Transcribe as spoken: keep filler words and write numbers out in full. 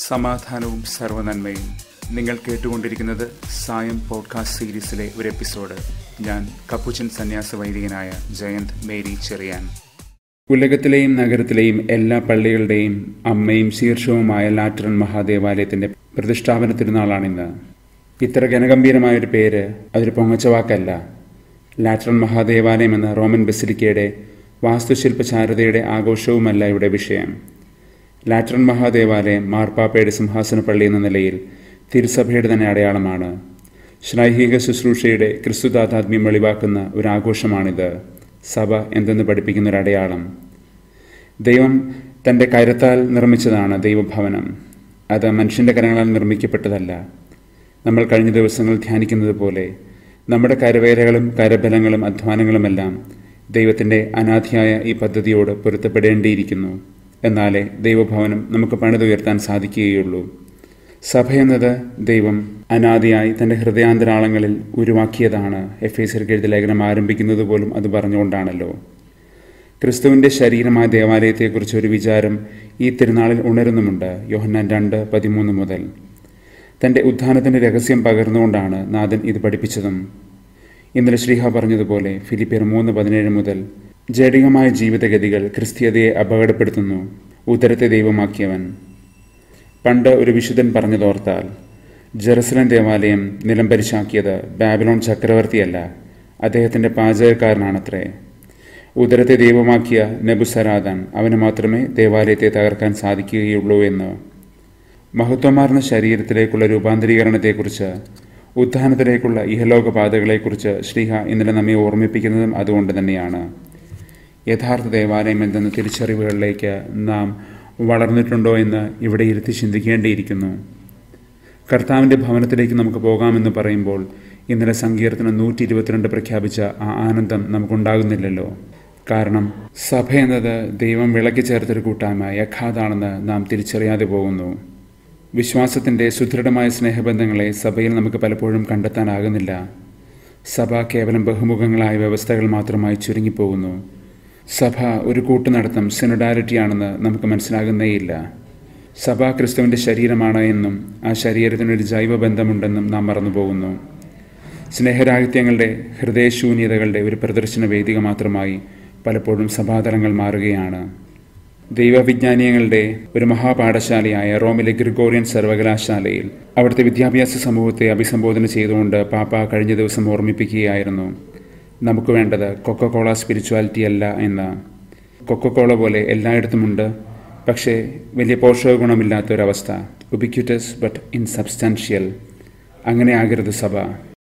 സമാധാനവും സർവ്വനന്മയും. നിങ്ങൾ കേട്ടുകൊണ്ടിരിക്കുന്നത് സായം പോഡ്കാസ്റ്റ് സീരീസിലെ ഒരു എപ്പിസോഡ്. ഞാൻ കപ്പുച്ചൻ സന്യാസ വൈദികനായ ജയന്ത് മേരി ചെറിയാൻ. ഉലകത്തിലെയും നഗരത്തിലെയും എല്ലാ പള്ളികളുടെയും അമ്മയും ശീർഷവുമായ ലാറ്ററൻ മഹാദേവാലയത്തിന്റെ പ്രതിഷ്ഠാപന തിരുനാളാണിന്ന്. ഇത്ര ഗണഗംഭീരമായൊരു പേര് അതൊരു പൊങ്ങച്ചവാക്കല്ല. ലാറ്ററൻ മഹാദേവാലയം എന്ന റോമൻ ബസിലിക്കയുടെ വാസ്തുശില്പചാരുതയുടെ ആഘോഷവുമല്ല ഇവിടെ വിഷയം. ലാറ്ററൻ മഹാദേവാലയം മാർപ്പാപ്പയുടെ സിംഹാസന പള്ളി എന്ന നിലയിൽ തിരുസഭയുടെ തന്നെ അടയാളമാണ്. ശ്ലൈഹിക ശുശ്രൂഷയുടെ ക്രിസ്തുതാതാത്മ്യം വെളിവാക്കുന്ന ഒരു ആഘോഷമാണിത്. സഭ എന്തെന്ന് പഠിപ്പിക്കുന്ന ഒരു അടയാളം. ദൈവം തൻ്റെ കരത്താൽ നിർമ്മിച്ചതാണ് ദൈവഭവനം. അത് മനുഷ്യൻ്റെ കരങ്ങളാൽ നിർമ്മിക്കപ്പെട്ടതല്ല. നമ്മൾ കഴിഞ്ഞ ദിവസങ്ങൾ ധ്യാനിക്കുന്നത് പോലെ നമ്മുടെ കരവേലകളും കരബലങ്ങളും അധ്വാനങ്ങളുമെല്ലാം ദൈവത്തിൻ്റെ അനാദിയായ ഈ പദ്ധതിയോട് പൊരുത്തപ്പെടേണ്ടിയിരിക്കുന്നു. എന്നാലേ ദൈവഭവനം നമുക്ക് പണിതുയർത്താൻ സാധിക്കുകയുള്ളൂ. സഭയെന്നത് ദൈവം അനാദിയായി തൻ്റെ ഹൃദയാന്തരാളങ്ങളിൽ ഉരുവാക്കിയതാണ്. എഫേസ്യർക്ക് എഴുതിയ ലേഖനം ആരംഭിക്കുന്നത് പോലും അത് പറഞ്ഞുകൊണ്ടാണല്ലോ. ക്രിസ്തുവിൻ്റെ ശരീരമായ ദേവാലയത്തെക്കുറിച്ച് ഒരു വിചാരം ഈ തിരുനാളിൽ ഉണരുന്നുമുണ്ട്. യോഹന്നാൻ രണ്ട് പതിമൂന്ന് മുതൽ. തൻ്റെ ഉത്ഥാനത്തിൻ്റെ രഹസ്യം പകർന്നുകൊണ്ടാണ് നാഥൻ ഇത് പഠിപ്പിച്ചതും. ഇന്നലെ ശ്രീഹ പറഞ്ഞതുപോലെ ഫിലിപ്പിയർ മൂന്ന് പതിനേഴ് മുതൽ ജഡികമായ ജീവിതഗതികൾ ക്രിസ്തീയതയെ അപകടപ്പെടുത്തുന്നു. ഉദരത്തെ ദൈവമാക്കിയവൻ. പണ്ട് ഒരു വിശുദ്ധൻ പറഞ്ഞതോർത്താൽ, ജെറുസലേം ദേവാലയം നിലംപരിശാക്കിയത് ബാബിലോൺ ചക്രവർത്തിയല്ല, അദ്ദേഹത്തിൻ്റെ പാചകക്കാരനാണത്രേ. ഉദരത്തെ ദൈവമാക്കിയ നെബുസരാദാൻ, അവന് മാത്രമേ ദേവാലയത്തെ തകർക്കാൻ സാധിക്കുകയുള്ളൂ എന്ന്. മഹത്വമാർന്ന ശരീരത്തിലേക്കുള്ള രൂപാന്തരീകരണത്തെക്കുറിച്ച്, ഉത്ഥാനത്തിലേക്കുള്ള ഇഹലോക പാതകളെക്കുറിച്ച് ശ്രീഹ ഇന്നലെ നമ്മെ ഓർമ്മിപ്പിക്കുന്നതും അതുകൊണ്ട് തന്നെയാണ്. യഥാർത്ഥ ദേവാലയം എന്തെന്ന തിരിച്ചറിവുകളിലേക്ക് നാം വളർന്നിട്ടുണ്ടോ എന്ന് ഇവിടെ ഇരുത്തി ചിന്തിക്കേണ്ടിയിരിക്കുന്നു. കർത്താവിൻ്റെ ഭവനത്തിലേക്ക് നമുക്ക് പോകാമെന്ന് പറയുമ്പോൾ ഇന്നലെ സങ്കീർത്തനം നൂറ്റി ഇരുപത്തിരണ്ട് പ്രഖ്യാപിച്ച ആ ആനന്ദം നമുക്കുണ്ടാകുന്നില്ലല്ലോ. കാരണം സഭ എന്നത് ദൈവം വിളക്കി ചേർത്തൊരു കൂട്ടായ്മ യഖാതാണെന്ന് നാം തിരിച്ചറിയാതെ പോകുന്നു. വിശ്വാസത്തിൻ്റെ സുദൃഢമായ സ്നേഹബന്ധങ്ങളെ സഭയിൽ നമുക്ക് പലപ്പോഴും കണ്ടെത്താനാകുന്നില്ല. സഭ കേവലം ബഹുമുഖങ്ങളായ വ്യവസ്ഥകൾ മാത്രമായി ചുരുങ്ങിപ്പോകുന്നു. സഭ ഒരു കൂട്ടുനടത്തം, സിനഡാലിറ്റിയാണെന്ന് നമുക്ക് മനസ്സിലാകുന്നേയില്ല. സഭ ക്രിസ്തുവിൻ്റെ ശരീരമാണ് എന്നും ആ ശരീരത്തിനൊരു ജൈവബന്ധമുണ്ടെന്നും നാം മറന്നുപോകുന്നു. സ്നേഹരാഹിത്യങ്ങളുടെ ഹൃദയശൂന്യതകളുടെ ഒരു പ്രദർശന വേദിക മാത്രമായി പലപ്പോഴും സഭാതലങ്ങൾ മാറുകയാണ്. ദൈവവിജ്ഞാനീയങ്ങളുടെ ഒരു മഹാപാഠശാലയായ റോമിലെ ഗ്രിഗോറിയൻ സർവകലാശാലയിൽ അവിടുത്തെ വിദ്യാഭ്യാസ സമൂഹത്തെ അഭിസംബോധന ചെയ്തുകൊണ്ട് പാപ്പ കഴിഞ്ഞ ദിവസം ഓർമ്മിപ്പിക്കുകയായിരുന്നു, നമുക്ക് വേണ്ടത് കൊക്കക്കോള സ്പിരിച്വാലിറ്റി അല്ല എന്ന്. കൊക്കക്കോള പോലെ എല്ലായിടത്തുമുണ്ട്, പക്ഷേ വലിയ പോഷക ഗുണമില്ലാത്തൊരവസ്ഥ. ഉബിക്യൂറ്റസ് ബട്ട് ഇൻസബ്സ്റ്റാൻഷ്യൽ. അങ്ങനെ ആകരുത് സഭ.